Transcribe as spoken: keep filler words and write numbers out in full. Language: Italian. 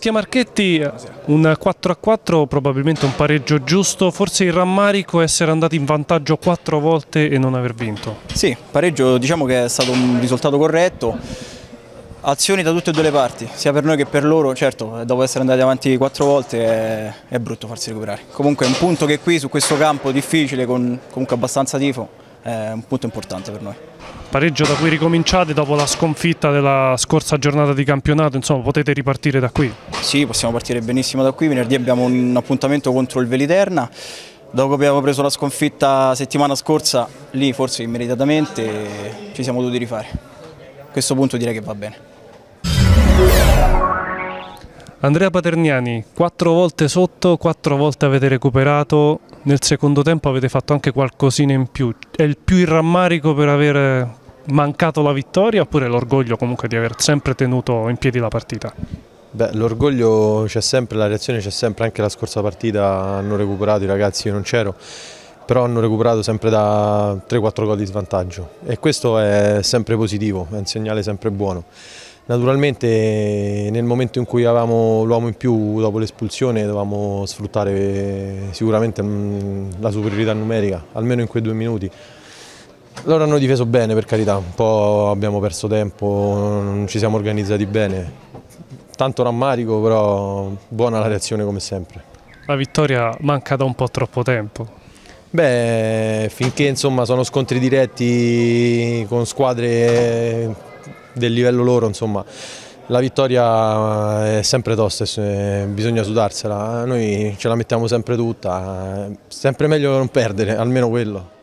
Mattia Marchetti, un quattro a quattro, probabilmente un pareggio giusto, forse il rammarico è essere andati in vantaggio quattro volte e non aver vinto. Sì, pareggio diciamo che è stato un risultato corretto, azioni da tutte e due le parti, sia per noi che per loro. Certo, dopo essere andati avanti quattro volte è, è brutto farsi recuperare. Comunque è un punto che qui su questo campo difficile, con comunque abbastanza tifo, è un punto importante per noi. Pareggio da cui ricominciate dopo la sconfitta della scorsa giornata di campionato, insomma potete ripartire da qui? Sì, possiamo partire benissimo da qui, venerdì abbiamo un appuntamento contro il Veliterna, dopo che abbiamo preso la sconfitta settimana scorsa, lì forse immediatamente ci siamo dovuti rifare. A questo punto direi che va bene. Andrea Paterniani, quattro volte sotto, quattro volte avete recuperato, nel secondo tempo avete fatto anche qualcosina in più. È il più il rammarico per aver mancato la vittoria oppure l'orgoglio comunque di aver sempre tenuto in piedi la partita? Beh, l'orgoglio c'è sempre, la reazione c'è sempre, anche la scorsa partita hanno recuperato i ragazzi, io non c'ero, però hanno recuperato sempre da tre quattro gol di svantaggio e questo è sempre positivo, è un segnale sempre buono. Naturalmente nel momento in cui avevamo l'uomo in più dopo l'espulsione dovevamo sfruttare sicuramente la superiorità numerica, almeno in quei due minuti. Loro hanno difeso bene, per carità, un po' abbiamo perso tempo, non ci siamo organizzati bene. Tanto rammarico, però buona la reazione come sempre. La vittoria manca da un po' troppo tempo. Beh, finché insomma sono scontri diretti con squadre del livello loro, insomma, la vittoria è sempre tosta, bisogna sudarsela, noi ce la mettiamo sempre tutta, è sempre meglio non perdere, almeno quello.